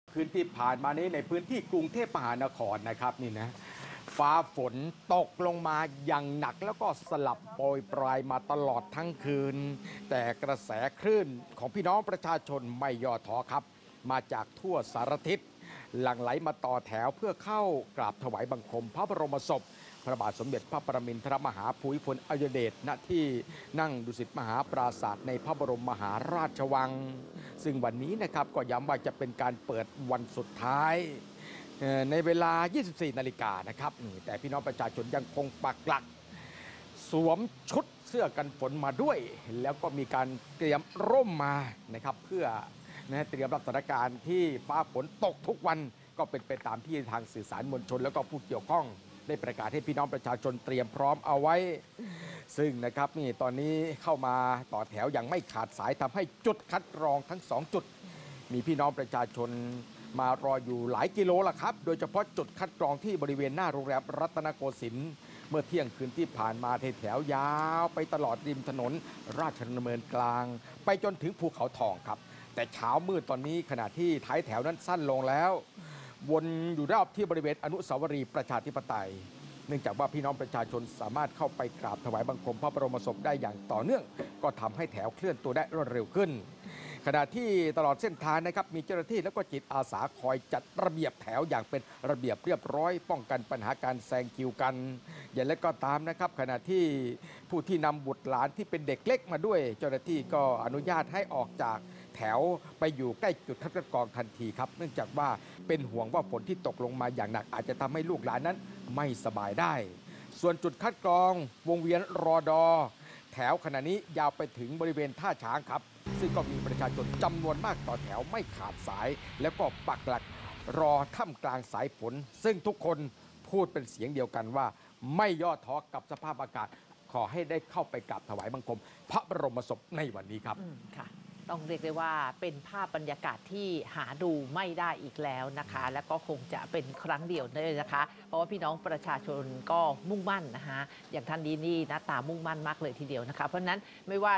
คืนที่ผ่านมานี้ในพื้นที่กรุงเทพมหานครนะครับนี่นะฟ้าฝนตกลงมาอย่างหนักแล้วก็สลับโปรยปลายมาตลอดทั้งคืนแต่กระแสคลื่นของพี่น้องประชาชนไม่ย่อท้อครับมาจากทั่วสารทิศหลั่งไหลมาต่อแถวเพื่อเข้ากราบถวายบังคมพระบรมศพพระบาทสมเด็จพระปรมินทรมหาภูมิพลอดุลยเดชณที่นั่งดุสิตมหาปราสาทในพระบรมมหาราชวังซึ่งวันนี้นะครับก็ย้ำว่าจะเป็นการเปิดวันสุดท้ายในเวลา 24 นาฬิกานะครับแต่พี่น้องประชาชนยังคงปักหลักสวมชุดเสื้อกันฝนมาด้วยแล้วก็มีการเตรียมร่มมานะครับเพื่อเตรียมรับสถานการณ์ที่ฟ้าฝนตกทุกวันก็เป็นไปตามที่ทางสื่อสารมวลชนแล้วก็ผู้เกี่ยวข้องได้ประกาศให้พี่น้องประชาชนเตรียมพร้อมเอาไว้ซึ่งนะครับนี่ตอนนี้เข้ามาต่อแถวอย่างไม่ขาดสายทำให้จุดคัดกรองทั้ง2จุดมีพี่น้องประชาชนมารออยู่หลายกิโลละครับโดยเฉพาะจุดคัดกรองที่บริเวณหน้าโรงแรมรัตนโกสินทร์เมื่อเที่ยงคืนที่ผ่านมาแถวยาวไปตลอดริมถนนราชดำเนินกลางไปจนถึงภูเขาทองครับแต่เช้ามืดตอนนี้ขณะที่ท้ายแถวนั้นสั้นลงแล้ววนอยู่รอบที่บริเวณอนุสาวรีย์ประชาธิปไตยเนื่องจากว่าพี่น้องประชาชนสามารถเข้าไปกราบถวายบังคมพระบรมศพได้อย่างต่อเนื่องก็ทำให้แถวเคลื่อนตัวได้รวดเร็วขึ้นขณะที่ตลอดเส้นทางนะครับมีเจ้าหน้าที่และก็จิตอาสาคอยจัดระเบียบแถวอย่างเป็นระเบียบเรียบร้อยป้องกันปัญหาการแซงคิวกันอย่างไรก็ตามนะครับขณะที่ผู้ที่นำบุตรหลานที่เป็นเด็กเล็กมาด้วยเจ้าหน้าที่ก็อนุญาตให้ออกจากแถวไปอยู่ใกล้จุดคัดกรองทันทีครับเนื่องจากว่าเป็นห่วงว่าฝนที่ตกลงมาอย่างหนักอาจจะทำให้ลูกหลานนั้นไม่สบายได้ส่วนจุดคัดกรองวงเวียนรอดอแถวขณะนี้ยาวไปถึงบริเวณท่าช้างครับซึ่งก็มีประชาชนจำนวนมากต่อแถวไม่ขาดสายแล้วก็ปักหลักรอท่ามกลางสายฝนซึ่งทุกคนพูดเป็นเสียงเดียวกันว่าไม่ย่อท้อกับสภาพอากาศขอให้ได้เข้าไปกราบถวายบังคมพระบรมศพในวันนี้ครับค่ะต้องเรียกได้ว่าเป็นภาพบรรยากาศที่หาดูไม่ได้อีกแล้วนะคะและก็คงจะเป็นครั้งเดียวเลยนะคะเพราะว่าพี่น้องประชาชนก็มุ่งมั่นนะคะอย่างท่านนี้นี่หน้าตามุ่งมั่นมากเลยทีเดียวนะคะเพราะนั้นไม่ว่า